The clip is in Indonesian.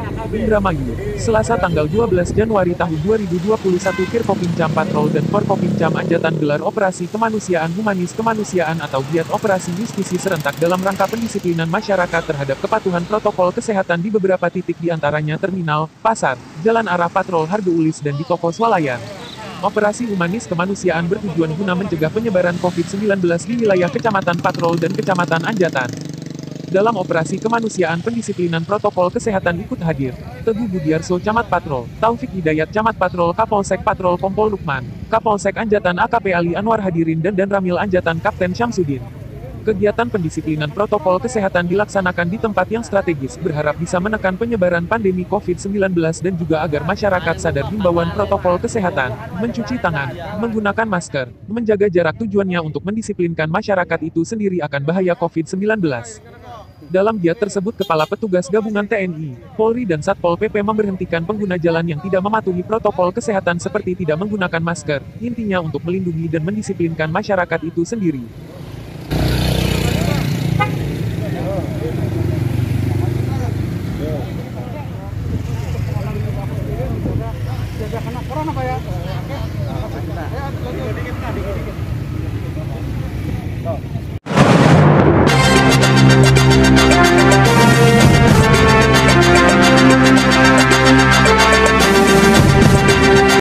Indramayu, Selasa tanggal 12 Januari tahun 2021 Kirkopimcam Patrol dan Forkopimcam Anjatan gelar Operasi Kemanusiaan Humanis Kemanusiaan atau giat Operasi Justisi serentak dalam rangka pendisiplinan masyarakat terhadap kepatuhan protokol kesehatan di beberapa titik di antaranya terminal, pasar, jalan arah patrol Hargo Ulis dan di toko swalayan. Operasi Humanis Kemanusiaan bertujuan guna mencegah penyebaran COVID-19 di wilayah Kecamatan Patrol dan Kecamatan Anjatan. Dalam operasi kemanusiaan pendisiplinan protokol kesehatan ikut hadir, Teguh Budiarso Camat Patrol, Taufik Hidayat Camat Patrol Kapolsek Patrol Kompol Lukman, Kapolsek Anjatan AKP Ali Anwar hadirin dan Ramil Anjatan Kapten Syamsuddin. Kegiatan pendisiplinan protokol kesehatan dilaksanakan di tempat yang strategis berharap bisa menekan penyebaran pandemi COVID-19 dan juga agar masyarakat sadar himbauan protokol kesehatan, mencuci tangan, menggunakan masker, menjaga jarak tujuannya untuk mendisiplinkan masyarakat itu sendiri akan bahaya COVID-19. Dalam giat tersebut Kepala Petugas Gabungan TNI, Polri dan Satpol PP memberhentikan pengguna jalan yang tidak mematuhi protokol kesehatan seperti tidak menggunakan masker, intinya untuk melindungi dan mendisiplinkan masyarakat itu sendiri.